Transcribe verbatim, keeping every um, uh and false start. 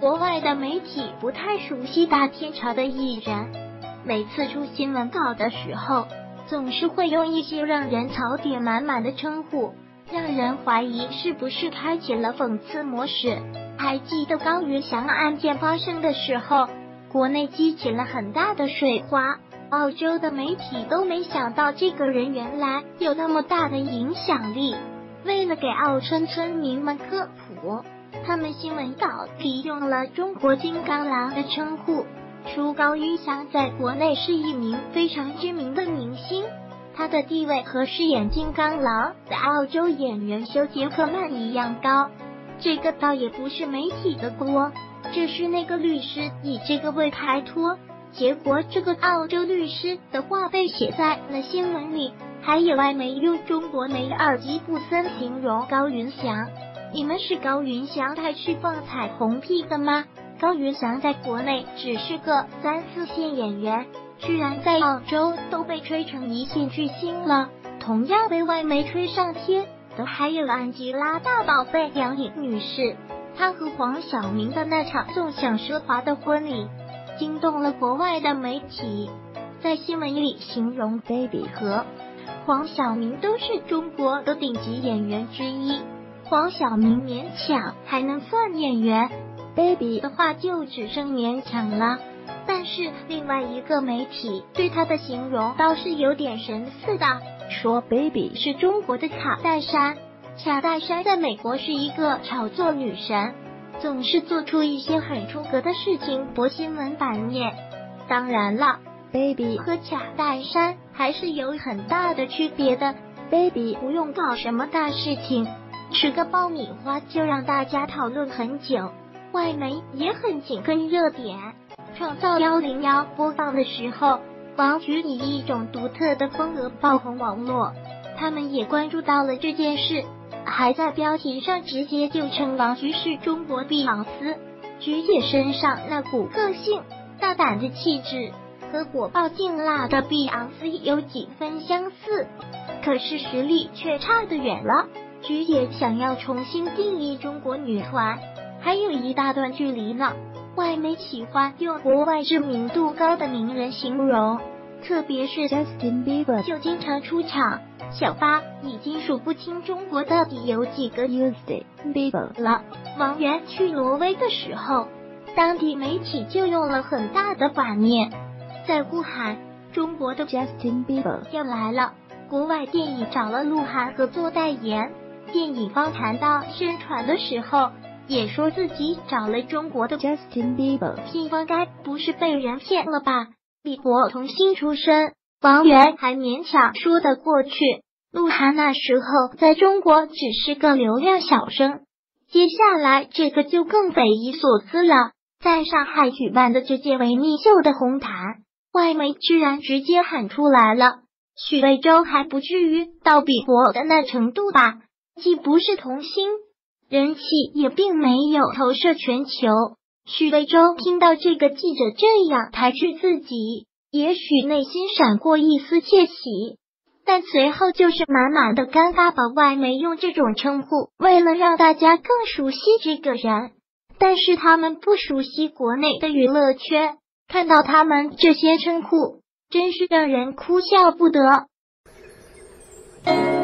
国外的媒体不太熟悉大天朝的艺人，每次出新闻稿的时候，总是会用一些让人槽点满满的称呼，让人怀疑是不是开启了讽刺模式。还记得高云翔案件发生的时候，国内激起了很大的水花，澳洲的媒体都没想到这个人原来有那么大的影响力。为了给澳村村民们科普，他们新闻稿里用了中国金刚狼的称呼，说高云翔在国内是一名非常知名的明星，他的地位和饰演金刚狼的澳洲演员休·杰克曼一样高。这个倒也不是媒体的锅，这是那个律师以这个为开脱，结果这个澳洲律师的话被写在了新闻里，还有外媒用中国媒二级布森形容高云翔。你们是高云翔派去放彩虹屁的吗？高云翔在国内只是个三四线演员，居然在澳洲都被吹成一线巨星了。同样被外媒吹上天的还有安吉拉大宝贝杨颖女士，她和黄晓明的那场纵享奢华的婚礼惊动了国外的媒体，在新闻里形容 Baby 和黄晓明都是中国的顶级演员之一，黄晓明勉强还能算演员， Baby 的话就只剩勉强了。但是另外一个媒体对他的形容倒是有点神似的，说 Baby 是中国的卡戴珊。卡戴珊在美国是一个炒作女神，总是做出一些很出格的事情博新闻版面。当然了， Baby 和卡戴珊还是有很大的区别的， Baby 不用搞什么大事情，吃个爆米花就让大家讨论很久，外媒也很紧跟热点。创造一零一播放的时候，王菊以一种独特的风格爆红网络，他们也关注到了这件事，还在标题上直接就称王菊是中国碧昂斯。菊姐身上那股个性、大胆的气质和火爆劲辣的碧昂斯有几分相似，可是实力却差得远了。菊姐想要重新定义中国女团，还有一大段距离呢。外媒喜欢用国外知名度高的名人形容，特别是 Justin Bieber 就经常出场。小八已经数不清中国到底有几个 Justin Bieber 了。王源去挪威的时候，当地媒体就用了很大的版面，在呼喊中国的 Justin Bieber 要来了。国外电影找了鹿晗合作代言，电影方谈到宣传的时候，也说自己找了中国的 Justin Bieber， 听说该不是被人骗了吧？美国童星出身，王源还勉强说得过去。鹿晗那时候在中国只是个流量小生，接下来这个就更匪夷所思了。在上海举办的这届维密秀的红毯，外媒居然直接喊出来了，许魏洲还不至于到比伯的那程度吧？既不是童星，人气也并没有投射全球。许魏洲听到这个记者这样抬举自己，也许内心闪过一丝窃喜，但随后就是满满的尴尬。把外媒用这种称呼，为了让大家更熟悉这个人，但是他们不熟悉国内的娱乐圈，看到他们这些称呼，真是让人哭笑不得。